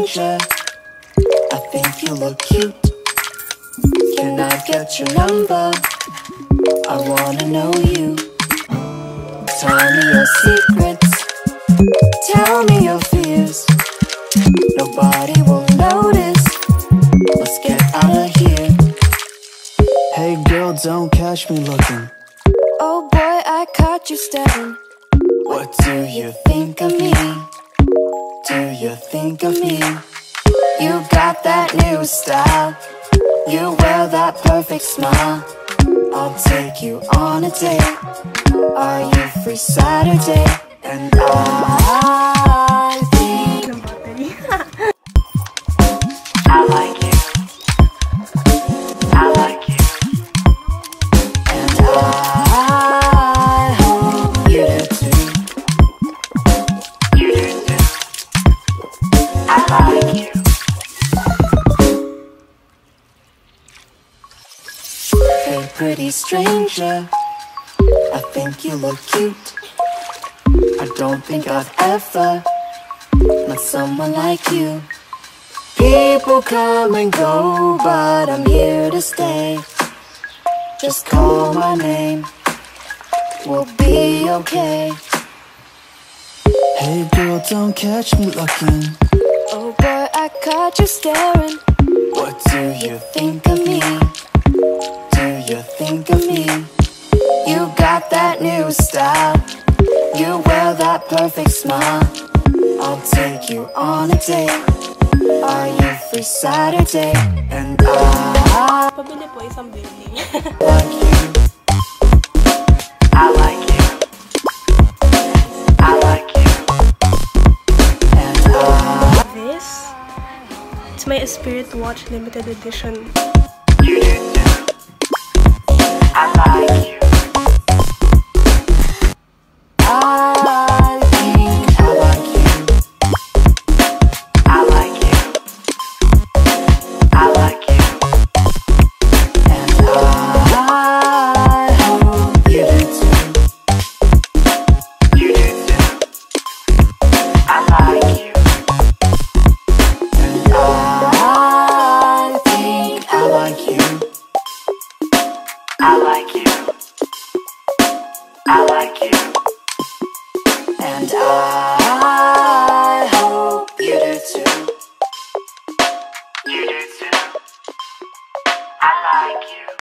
stranger. I think you look cute. Can I get your number? I wanna know you. Tell me your secrets. Tell me your fears. Nobody will notice. Let's get out of here. Hey girl, don't catch me looking. Oh boy, I caught you staring. What do you think of me? Do you think of me? You got that new style. You wear that perfect smile. I'll take you on a date. Are you free Saturday? And I think I like you. I like you. And I hope you do too. You do too. I like you. Hey pretty stranger, I think you look cute. I don't think I've ever met someone like you. People come and go, but I'm here to stay. Just call my name, we'll be okay. Hey girl, don't catch me looking. Oh boy, I caught you staring. What do you think of me? Do you think of me? You got that new style. You wear that perfect smile. I'll take you on a date. Are you free Saturday? And I Pabili po isang building. like you. I like you. I like you. And This, it's my Spirit Watch limited edition. you do too. I like you. I think I like you. I like you. I like you. And I hope you do too. You do too. I like you. And I think I like you. I like you. I like you. And